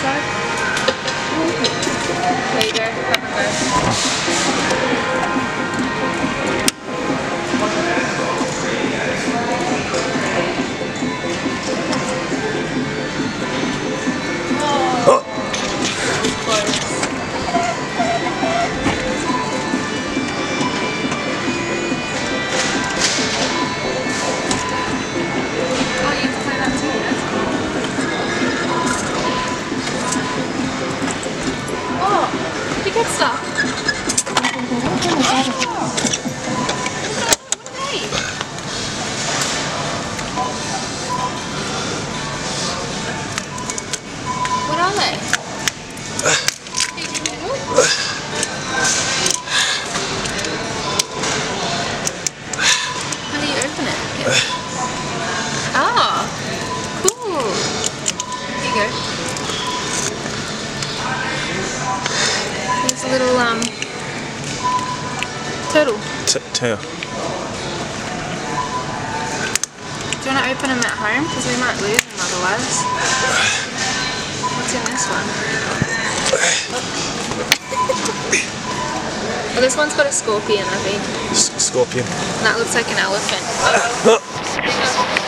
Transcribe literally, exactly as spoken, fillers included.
inside? There you go. Have a Oh. Good stuff. What are they? How do you open it? Yeah. Ah, cool. Here you go. There's a little um turtle. T tail. Do you want to open them at home? Because we might lose them otherwise. What's in this one? Well, this one's got a scorpion, I think. S scorpion. And that looks like an elephant.